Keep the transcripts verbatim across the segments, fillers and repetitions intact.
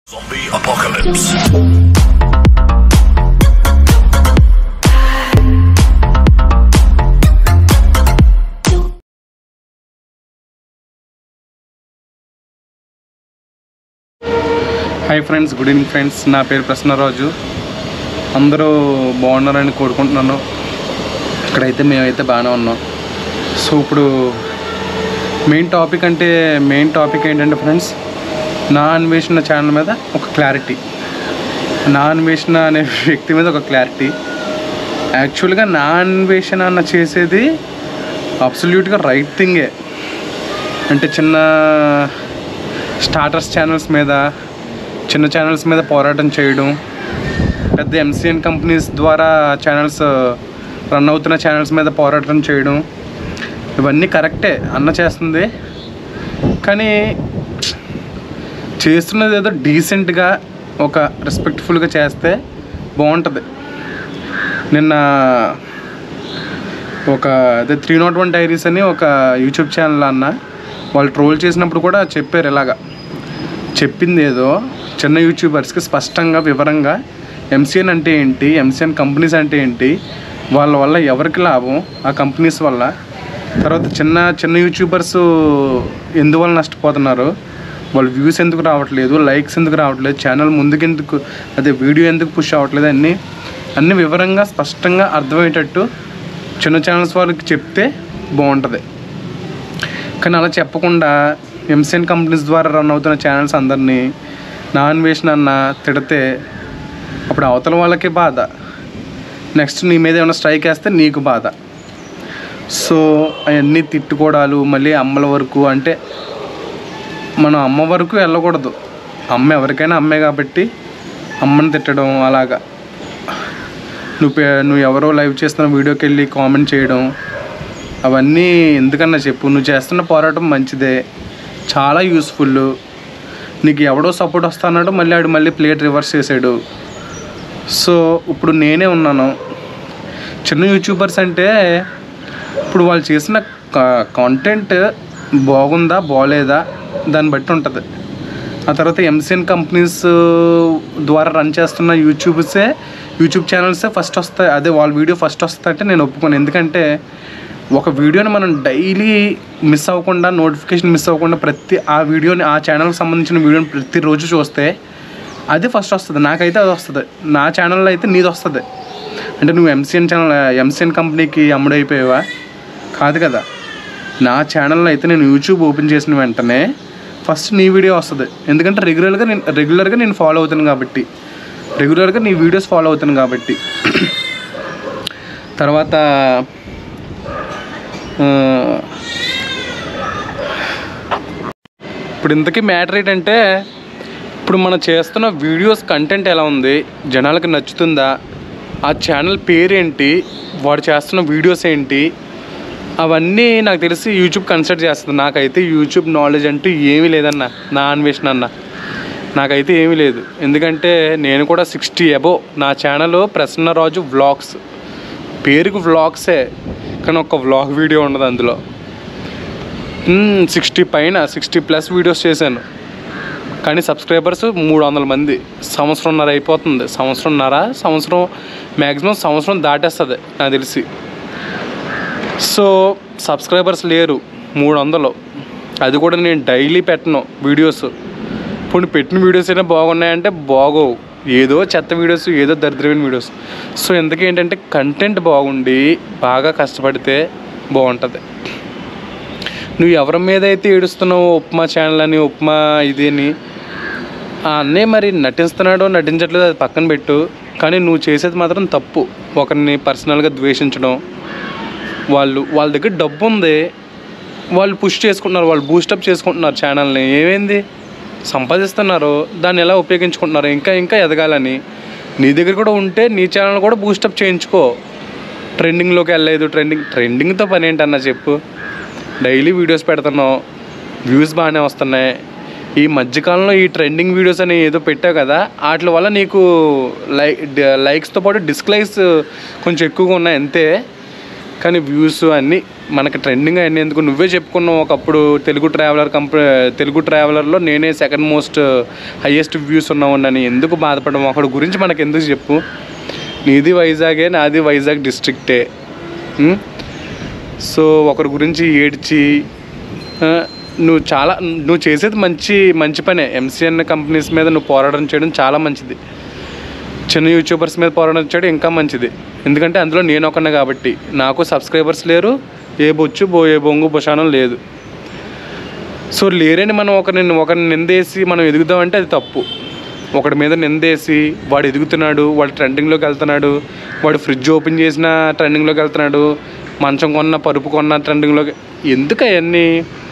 Zombie apocalypse. Hi friends, good evening friends. నా పేరు ప్రసన్నరాజు. అందరూ బాగున్నారని కోరుకుంటున్నాను. ఇక్కడైతే మేమైతే బాగానే ఉన్నాం. సో ఇప్పుడు మెయిన్ టాపిక్ అంటే మెయిన్ టాపిక్ ఏంటంటే ఫ్రెండ్స్, నా అన్వేషణ ఛానల్ మీద ఒక క్లారిటీ, నా అన్వేషణ అనే వ్యక్తి మీద ఒక క్లారిటీ. యాక్చువల్గా నా అన్వేషణ అన్న చేసేది అబ్సల్యూట్గా రైట్ థింగే. అంటే చిన్న స్టార్టర్స్ ఛానల్స్ మీద, చిన్న ఛానల్స్ మీద పోరాటం చేయడం, పెద్ద ఎంసీఎన్ కంపెనీస్ ద్వారా ఛానల్స్ రన్ అవుతున్న ఛానల్స్ మీద పోరాటం చేయడం, ఇవన్నీ కరెక్టే అన్న చేస్తుంది. కానీ చేస్తున్నది ఏదో డీసెంట్గా, ఒక రెస్పెక్ట్ఫుల్గా చేస్తే బాగుంటుంది. నిన్న ఒక అదే త్రీ నాట్ వన్ డైరీస్ అని ఒక యూట్యూబ్ ఛానల్ అన్న వాళ్ళు ట్రోల్ చేసినప్పుడు కూడా చెప్పారు. ఇలాగా చెప్పింది ఏదో చిన్న యూట్యూబర్స్కి స్పష్టంగా వివరంగా ఎంసీఎన్ అంటే ఏంటి, ఎంసీఎన్ కంపెనీస్ అంటే ఏంటి, వాళ్ళ వల్ల ఎవరికి లాభం, ఆ కంపెనీస్ వల్ల, తర్వాత చిన్న చిన్న యూట్యూబర్స్ ఎందువల్ల నష్టపోతున్నారు, వాళ్ళు వ్యూస్ ఎందుకు రావట్లేదు, లైక్స్ ఎందుకు రావట్లేదు, ఛానల్ ముందుకు ఎందుకు, అదే వీడియో ఎందుకు పుష్ అవ్వట్లేదు, అన్నీ అన్ని వివరంగా స్పష్టంగా అర్థమయ్యేటట్టు చిన్న ఛానల్స్ వాళ్ళకి చెప్తే బాగుంటుంది. కానీ అలా చెప్పకుండా ఎంసీఎన్ కంపెనీస్ ద్వారా రన్ అవుతున్న ఛానల్స్ అందరినీ నా అన్వేషణ అన్న తిడితే అప్పుడు అవతల వాళ్ళకి బాధ, నెక్స్ట్ నీ మీద ఏమైనా స్ట్రైక్ వేస్తే నీకు బాధ. సో అవన్నీ తిట్టుకోవడాలు మళ్ళీ అమ్మల వరకు, అంటే మనం అమ్మ వరకు వెళ్ళకూడదు. అమ్మ ఎవరికైనా అమ్మే కాబట్టి అమ్మని తిట్టడం, అలాగా నువ్వు నువ్వు ఎవరో లైవ్ చేస్తున్న వీడియోకి వెళ్ళి కామెంట్ చేయడం, అవన్నీ ఎందుకన్నా చెప్పు. నువ్వు చేస్తున్న పోరాటం మంచిదే, చాలా యూస్ఫుల్. నీకు ఎవడో సపోర్ట్ వస్తున్నాడు, మళ్ళీ ఆడు మళ్ళీ ప్లేట్ రివర్స్ చేసాడు. సో ఇప్పుడు నేనే ఉన్నాను. చిన్న యూట్యూబర్స్ అంటే ఇప్పుడు వాళ్ళు చేసిన కాంటెంట్ బాగుందా బాగలేదా దాన్ని బట్టి ఉంటుంది. ఆ తర్వాత ఎంసీఎన్ కంపెనీస్ ద్వారా రన్ చేస్తున్న యూట్యూబ్సే యూట్యూబ్ ఛానల్సే ఫస్ట్ వస్తాయి. అదే వాళ్ళ వీడియో ఫస్ట్ వస్తాయంటే నేను ఒప్పుకోను. ఎందుకంటే ఒక వీడియోని మనం డైలీ మిస్ అవ్వకుండా, నోటిఫికేషన్ మిస్ అవ్వకుండా ప్రతి ఆ వీడియోని, ఆ ఛానల్కి సంబంధించిన వీడియోని ప్రతిరోజు చూస్తే అది ఫస్ట్ వస్తుంది. నాకైతే అది వస్తుంది. నా ఛానల్లో అయితే నీది వస్తుంది. అంటే నువ్వు ఎంసీఎన్ ఛానల్ ఎంసీఎన్ కంపెనీకి అమ్ముడైపోయావా? కాదు కదా. నా ఛానల్లో అయితే నేను యూట్యూబ్ ఓపెన్ చేసిన వెంటనే ఫస్ట్ నీ వీడియో వస్తుంది. ఎందుకంటే రెగ్యులర్గా నేను రెగ్యులర్గా నేను ఫాలో అవుతాను కాబట్టి, రెగ్యులర్గా నీ వీడియోస్ ఫాలో అవుతాను కాబట్టి. తర్వాత ఇప్పుడు ఇంతకీ మ్యాటర్ ఏంటంటే, ఇప్పుడు మనం చేస్తున్న వీడియోస్ కంటెంట్ ఎలా ఉంది, జనాలకు నచ్చుతుందా, ఆ ఛానల్ పేరేంటి, వాడు చేస్తున్న వీడియోస్ ఏంటి, అవన్నీ నాకు తెలిసి యూట్యూబ్ కన్సిడర్ చేస్తుంది. నాకైతే యూట్యూబ్ నాలెడ్జ్ అంటూ ఏమీ లేదన్న, నా అన్వేషణ అన్న నాకైతే ఏమీ లేదు. ఎందుకంటే నేను కూడా సిక్స్టీ అబో, నా ఛానల్ ప్రసన్నరాజు వ్లాగ్స్, పేరుకు వ్లాగ్సే కానీ ఒక్క వ్లాగ్ వీడియో ఉండదు అందులో. సిక్స్టీ పైన సిక్స్టీ ప్లస్ వీడియోస్ చేశాను, కానీ సబ్స్క్రైబర్స్ మూడు వందల మంది. సంవత్సరంన్నర అయిపోతుంది, సంవత్సరంన్నర సంవత్సరం మ్యాక్సిమం సంవత్సరం దాటేస్తుంది నాకు తెలిసి. సో సబ్స్క్రైబర్స్ లేరు, మూడు వందలు. అది కూడా నేను డైలీ పెట్టను వీడియోస్. ఇప్పుడు పెట్టిన వీడియోస్ అయినా బాగున్నాయంటే బాగోవు, ఏదో చెత్త వీడియోస్, ఏదో దరిద్రమైన వీడియోస్. సో ఎందుకేంటంటే కంటెంట్ బాగుండి బాగా కష్టపడితే బాగుంటుంది. నువ్వు ఎవరి మీద అయితే ఏడుస్తున్నావు, ఉప్మా ఛానల్ అని, ఉప్మా ఇది అని, ఆ అన్నయ్య మరి నటిస్తున్నాడో నటించట్లేదు అది పక్కన పెట్టు. కానీ నువ్వు చేసేది మాత్రం తప్పు. ఒకరిని పర్సనల్గా ద్వేషించడం. వాళ్ళు వాళ్ళ దగ్గర డబ్బు ఉంది, వాళ్ళు పుష్ చేసుకుంటున్నారు, వాళ్ళు బూస్టప్ చేసుకుంటున్నారు ఛానల్ని. ఏమైంది, సంపాదిస్తున్నారు, దాన్ని ఎలా ఉపయోగించుకుంటున్నారు ఇంకా ఇంకా ఎదగాలని. నీ దగ్గర కూడా ఉంటే నీ ఛానల్ కూడా బూస్టప్ చేయించుకో. ట్రెండింగ్లోకి వెళ్ళలేదు, ట్రెండింగ్ ట్రెండింగ్తో పని ఏంటన్నా చెప్పు. డైలీ వీడియోస్ పెడుతున్నావు, వ్యూస్ బాగానే వస్తున్నాయి. ఈ మధ్యకాలంలో ఈ ట్రెండింగ్ వీడియోస్ అని ఏదో పెట్టావు కదా, వాటి వల్ల నీకు లైక్ లైక్స్తో పాటు డిస్లైక్స్ కొంచెం ఎక్కువగా ఉన్నాయి అంతే. కానీ వ్యూస్ అన్నీ మనకి ట్రెండింగ్ అన్నీ ఎందుకు నువ్వే చెప్పుకున్నావు ఒకప్పుడు తెలుగు ట్రావెలర్ కంపెనీ తెలుగు ట్రావెలర్లో నేనే సెకండ్ మోస్ట్ హైయెస్ట్ వ్యూస్ ఉన్నామని ఎందుకు బాధపడడం ఒకటి గురించి మనకు ఎందుకు చెప్పు నీది వైజాగే నాది వైజాగ్ డిస్ట్రిక్టే సో ఒకరి గురించి ఏడ్చి నువ్వు చాలా నువ్వు చేసేది మంచి మంచి పనే ఎంసీఎన్ కంపెనీస్ మీద నువ్వు పోరాటం చేయడం చాలా మంచిది చిన్న యూట్యూబర్స్ మీద పోరాటం చేయడం ఇంకా మంచిది ఎందుకంటే అందులో నేను ఒకనే కాబట్టి నాకు సబ్స్క్రైబర్స్ లేరు ఏ బొచ్చు బో ఏ బొంగు బొషానం లేదు సో లేరని మనం ఒకరిని ఒకరిని నిందేసి మనం ఎదుగుదామంటే అది తప్పు ఒకడి మీద నిందేసి వాడు ఎదుగుతున్నాడు వాడు ట్రెండింగ్లోకి వెళ్తున్నాడు వాడు ఫ్రిడ్జ్ ఓపెన్ చేసిన ట్రెండింగ్లోకి వెళ్తున్నాడు మంచం కొన్న పరుపు కొన్న ట్రెండింగ్లోకి ఎందుకు అవన్నీ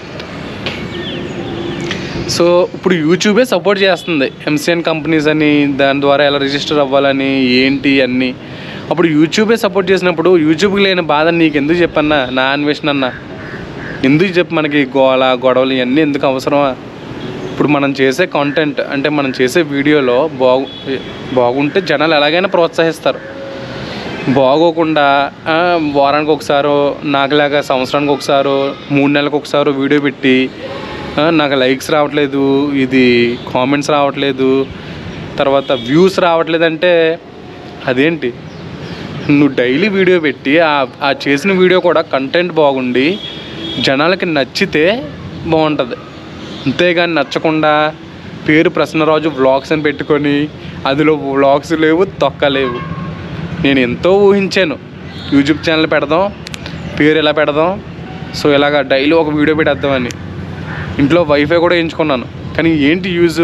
సో ఇప్పుడు యూట్యూబే సపోర్ట్ చేస్తుంది ఎంసీఎన్ కంపెనీస్ అని దాని ద్వారా ఎలా రిజిస్టర్ అవ్వాలని ఏంటి అన్నీ అప్పుడు యూట్యూబే సపోర్ట్ చేసినప్పుడు యూట్యూబ్కి లేని బాధ నీకు ఎందుకు చెప్పన్నా నా అన్వేషణ అన్న ఎందుకు చెప్పు మనకి గోల గొడవలు ఇవన్నీ ఎందుకు అవసరమా ఇప్పుడు మనం చేసే కాంటెంట్ అంటే మనం చేసే వీడియోలో బాగు బాగుంటే జనాలు ఎలాగైనా ప్రోత్సహిస్తారు బాగోకుండా వారానికి ఒకసారో నాకులాగా సంవత్సరానికి ఒకసారో మూడు నెలలకు ఒకసారో వీడియో పెట్టి నాకు లైక్స్ రావట్లేదు ఇది కామెంట్స్ రావట్లేదు తర్వాత వ్యూస్ రావట్లేదు అంటే అదేంటి నువ్వు డైలీ వీడియో పెట్టి ఆ చేసిన వీడియో కూడా కంటెంట్ బాగుండి జనాలకి నచ్చితే బాగుంటుంది అంతేగాని నచ్చకుండా పేరు ప్రసన్నరాజు వ్లాగ్స్ అని పెట్టుకొని అందులో వ్లాగ్స్ లేవు తొక్కలేవు నేను ఎంతో ఊహించాను యూట్యూబ్ ఛానల్ పెడదాం పేరు ఎలా పెడదాం సో ఇలాగ డైలీ ఒక వీడియో పెట్టేద్దామని ఇంట్లో వైఫై కూడా వేయించుకున్నాను కానీ ఏంటి యూజ్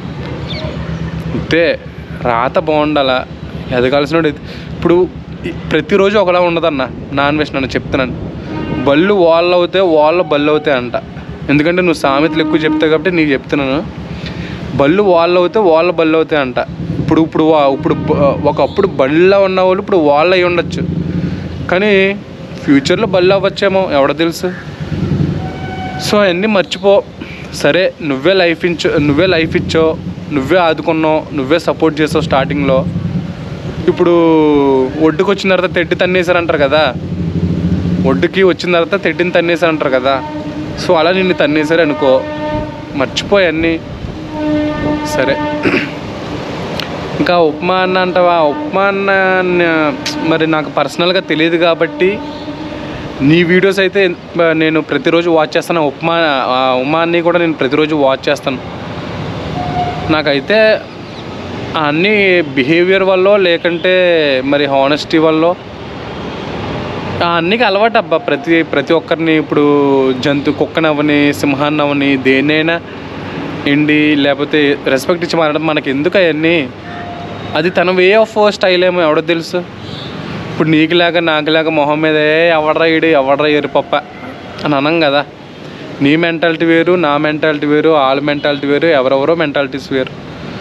అంతే రాత బాగుండాలా ఎదగాల్సిన ఇప్పుడు ప్రతిరోజు ఒకలా ఉండదన్న నా అన్వేషణ చెప్తున్నాను బళ్ళు వాళ్ళు అవుతాయి వాళ్ళ బళ్ళు అవుతాయి అంట ఎందుకంటే నువ్వు సామెతలు ఎక్కువ చెప్తావు కాబట్టి నీకు చెప్తున్నాను బళ్ళు వాళ్ళు అవుతాయి వాళ్ళ బళ్ళు అవుతాయి అంట ఇప్పుడు ఇప్పుడు ఇప్పుడు ఒకప్పుడు బళ్ళలో ఉన్న వాళ్ళు ఇప్పుడు వాళ్ళు అయి ఉండొచ్చు కానీ ఫ్యూచర్లో బళ్ళు అవ్వచ్చేమో ఎవడ తెలుసు సో అవన్నీ మర్చిపో సరే నువ్వే లైఫ్ ఇచ్చో నువ్వే లైఫ్ ఇచ్చో నువ్వే ఆదుకున్నావు నువ్వే సపోర్ట్ చేసావు స్టార్టింగ్లో ఇప్పుడు ఒడ్డుకు వచ్చిన తర్వాత తెడ్డి తన్నేసారంటారు కదా ఒడ్డుకి వచ్చిన తర్వాత తెడ్డిని తన్నేసారంటారు కదా సో అలా నిన్ను తన్నేసారు అనుకో మర్చిపోయన్నీ సరే ఇంకా ఉప్మా అన్న అంటావా ఉప్మా అన్న మరి నాకు పర్సనల్గా తెలియదు కాబట్టి నీ వీడియోస్ అయితే నేను ప్రతిరోజు వాచ్ చేస్తాను ఉప్మా ఉమాన్ని కూడా నేను ప్రతిరోజు వాచ్ చేస్తాను నాకైతే అన్నీ బిహేవియర్ వల్ల లేకంటే మరి హానెస్టీ వల్ల అన్నికి అలవాటు అబ్బా ప్రతి ప్రతి ఒక్కరిని ఇప్పుడు జంతు కుక్కనవని సింహాన్నవని దేన్నైనా ఎండి లేకపోతే రెస్పెక్ట్ ఇచ్చి మారడం మనకి ఎందుకు అవన్నీ అది తన వే ఆఫ్ స్టైల్ ఏమో ఎవడో తెలుసు ఇప్పుడు నీకులాగా నాకులాగా మొహం మీద ఎవడరా ఇడు ఎవడరా ఎరుపప్ప అని అనం కదా నీ మెంటాలిటీ వేరు నా మెంటాలిటీ వేరు వాళ్ళ మెంటాలిటీ వేరు ఎవరెవరో మెంటాలిటీస్ వేరు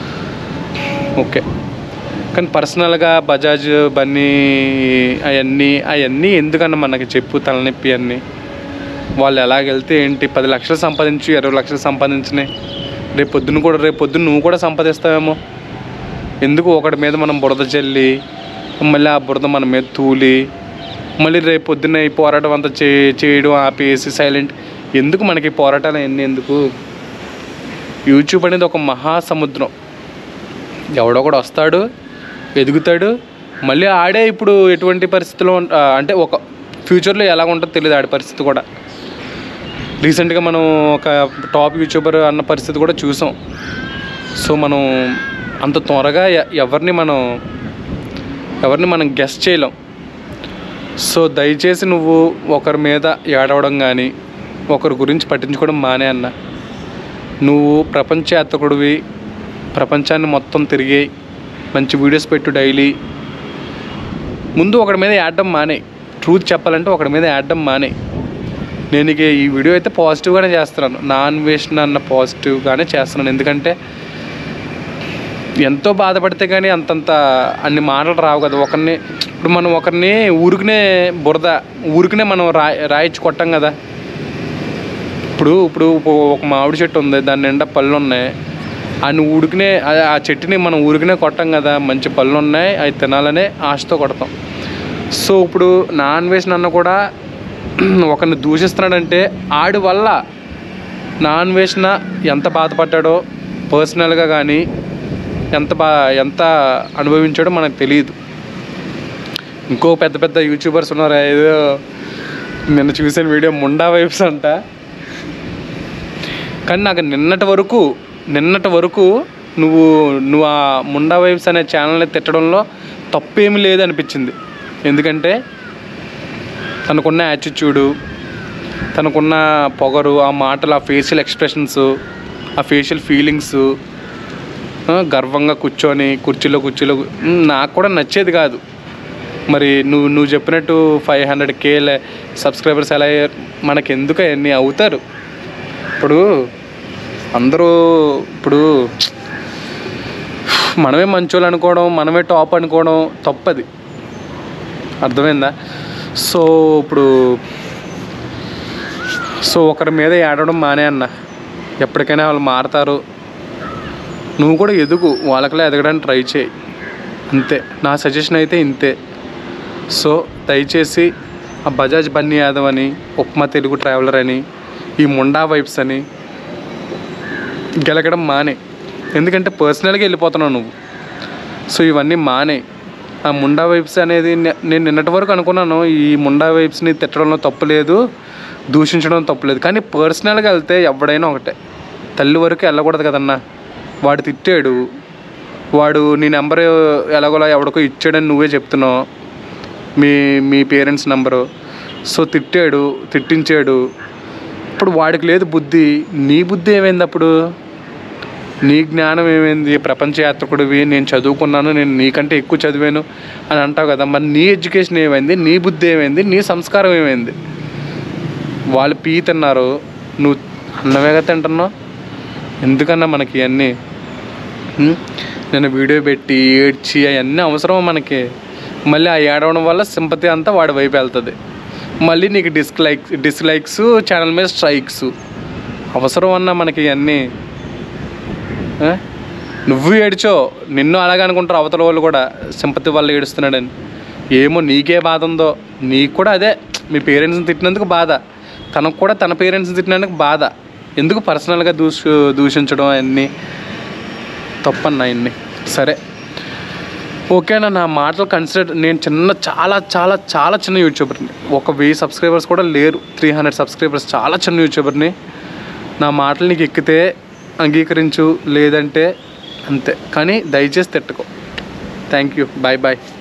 ఓకే కానీ పర్సనల్గా బజాజ్ బన్నీ అవన్నీ అవన్నీ ఎందుకన్నా మనకి చెప్పు తలనొప్పి అన్నీ వాళ్ళు ఎలాగెళ్తే ఏంటి పది లక్షలు సంపాదించి ఇరవై లక్షలు సంపాదించినాయి రేపు పొద్దున్న కూడా రేపు పొద్దున్న నువ్వు కూడా సంపాదిస్తావేమో ఎందుకు ఒకటి మీద మనం బురద చల్లి మళ్ళీ ఆ బురద మన మీద తూలి మళ్ళీ రేపు పొద్దున్న ఈ పోరాటం అంతా చే చేయడం ఆపేసి సైలెంట్ ఎందుకు మనకి పోరాటాలు అన్నీ ఎందుకు యూట్యూబ్ అనేది ఒక మహాసముద్రం ఎవడో కూడా వస్తాడు ఎదుగుతాడు మళ్ళీ ఆడే ఇప్పుడు ఎటువంటి పరిస్థితిలో అంటే ఒక ఫ్యూచర్లో ఎలా ఉంటుందో తెలియదు ఆడే పరిస్థితి కూడా రీసెంట్గా మనం ఒక టాప్ యూట్యూబర్ అన్న పరిస్థితి కూడా చూసాం సో మనం అంత త్వరగా ఎవరిని మనం ఎవరిని మనం గెస్ చేయలేం సో దయచేసి నువ్వు ఒకరి మీద ఏడవడం కానీ ఒకరి గురించి పట్టించుకోవడం మానే అన్న నువ్వు ప్రపంచ యాత్రికుడివి ప్రపంచాన్ని మొత్తం తిరిగి మంచి వీడియోస్ పెట్టు డైలీ ముందు ఒకడి మీద యాడడం మానే ట్రూత్ చెప్పాలంటే ఒకడి మీద యాడడం మానే నేను ఇక ఈ వీడియో అయితే పాజిటివ్గానే చేస్తున్నాను నా అన్వేషణ అన్న పాజిటివ్గానే చేస్తున్నాను ఎందుకంటే ఎంతో బాధపడితే కానీ అంతంత అన్ని మాటలు రావు కదా ఒకరిని ఇప్పుడు మనం ఒకరిని ఊరికనే బురద ఊరికనే మనం రా రాయించి కొట్టాం కదా ఇప్పుడు ఇప్పుడు ఒక మామిడి చెట్టు ఉంది దాని నిండా పళ్ళు ఉన్నాయి అని ఊరికనే ఆ చెట్టుని మనం ఊరికనే కొట్టాం కదా మంచి పళ్ళు ఉన్నాయి అవి తినాలనే ఆశతో కొడతాం సో ఇప్పుడు నా అన్వేషణ అన్న కూడా ఒకరిని దూషిస్తున్నాడంటే ఆడి వల్ల నా అన్వేషణ ఎంత బాధపడ్డాడో పర్సనల్గా కానీ ఎంత బా ఎంత అనుభవించాడో మనకు తెలియదు. ఇంకో పెద్ద పెద్ద యూట్యూబర్స్ ఉన్నారు, ఏదో నిన్న చూసిన వీడియో ముండా వైబ్స్ అంట. కానీ నాకు నిన్నటి వరకు నిన్నటి వరకు నువ్వు నువ్వు ఆ ముండా వైబ్స్ అనే ఛానల్ని తిట్టడంలో తప్పేమీ లేదు అనిపించింది. ఎందుకంటే తనకున్న యాటిట్యూడు, తనకున్న పొగరు, ఆ మాటలు, ఆ ఫేషియల్ ఎక్స్ప్రెషన్స్, ఆ ఫేషియల్ ఫీలింగ్స్, గర్వంగా కూర్చొని కుర్చీలో కుర్చీలో నాకు కూడా నచ్చేది కాదు. మరి నువ్వు నువ్వు చెప్పినట్టు ఫైవ్ హండ్రెడ్ కే సబ్స్క్రైబర్స్ ఎలా మనకి ఎందుకు అవన్నీ అవుతారు. ఇప్పుడు అందరూ ఇప్పుడు మనమే మంచోళ్ళు అనుకోవడం, మనమే టాప్ అనుకోవడం తప్పది, అర్థమైందా? సో ఇప్పుడు సో ఒకరి మీద ఏడవడం మానే అన్న, ఎప్పటికైనా వాళ్ళు మారతారు. నువ్వు కూడా ఎదుగు, వాళ్ళకలా ఎదగడానికి ట్రై చేయి, అంతే. నా సజెషన్ అయితే ఇంతే. సో దయచేసి ఆ బజాజ్ బన్నీ యాదవ్ అని, ఉప్మా తెలుగు ట్రావెలర్ అని, ఈ ముండా వైబ్స్ అని గెలగడం మానే. ఎందుకంటే పర్సనల్గా వెళ్ళిపోతున్నావు నువ్వు. సో ఇవన్నీ మానే. ఆ ముండా వైబ్స్ అనేది నేను నిన్నటి వరకు అనుకున్నాను, ఈ ముండా వైబ్స్ని తిట్టడంలో తప్పు లేదు, దూషించడం తప్పులేదు. కానీ పర్సనల్గా వెళ్తే ఎవడైనా ఒకటే. తల్లి వరకు వెళ్ళకూడదు కదన్నా. వాడు తిట్టాడు, వాడు నీ నెంబర్ ఎలాగోలా ఎవడికో ఇచ్చాడని నువ్వే చెప్తున్నావు, మీ మీ పేరెంట్స్ నెంబరు. సో తిట్టాడు, తిట్టించాడు. ఇప్పుడు వాడికి లేదు బుద్ధి, నీ బుద్ధి ఏమైంది? అప్పుడు నీ జ్ఞానం ఏమైంది? ప్రపంచ యాత్రికుడివి, నేను చదువుకున్నాను, నేను నీకంటే ఎక్కువ చదివాను అని అంటావు కదా. మరి నీ ఎడ్యుకేషన్ ఏమైంది? నీ బుద్ధి ఏమైంది? నీ సంస్కారం ఏమైంది? వాళ్ళు పీ తిన్నారు, నువ్వు అన్నమేగా తింటున్నావు. ఎందుకన్నా మనకి ఇవన్నీ? నేను వీడియో పెట్టి ఏడ్చి అవన్నీ అవసరమా మనకి? మళ్ళీ ఆ ఏడవడం వల్ల సింపతి అంతా వాడి వైపు వెళ్తుంది. మళ్ళీ నీకు డిస్లైక్స్ డిస్లైక్స్ ఛానల్ మీద స్ట్రైక్స్. అవసరం అన్నా మనకి ఇవన్నీ? నువ్వు ఏడ్చో, నిన్ను అలాగే అనుకుంటారు అవతల వాళ్ళు కూడా, సింపతి వల్ల ఏడుస్తున్నాడని. ఏమో నీకే బాధ ఉందో, నీకు కూడా అదే మీ పేరెంట్స్ని తిట్టినందుకు బాధ, తనకు కూడా తన పేరెంట్స్ని తిట్టినందుకు బాధ. ఎందుకు పర్సనల్గా దూష దూషించడం అవన్నీ తప్పన్నా ఇన్ని. సరే ఓకేనా? నా మాటలు కన్సిడర్, నేను చిన్న చాలా చాలా చాలా చిన్న యూట్యూబర్ని, ఒక వెయ్యి సబ్స్క్రైబర్స్ కూడా లేరు, త్రీ హండ్రెడ్ సబ్స్క్రైబర్స్, చాలా చిన్న యూట్యూబర్ని. నా మాటలు నీకు ఎక్కితే అంగీకరించు, లేదంటే అంతే. కానీ దయచేసి తిట్టుకో. Thank you, bye bye.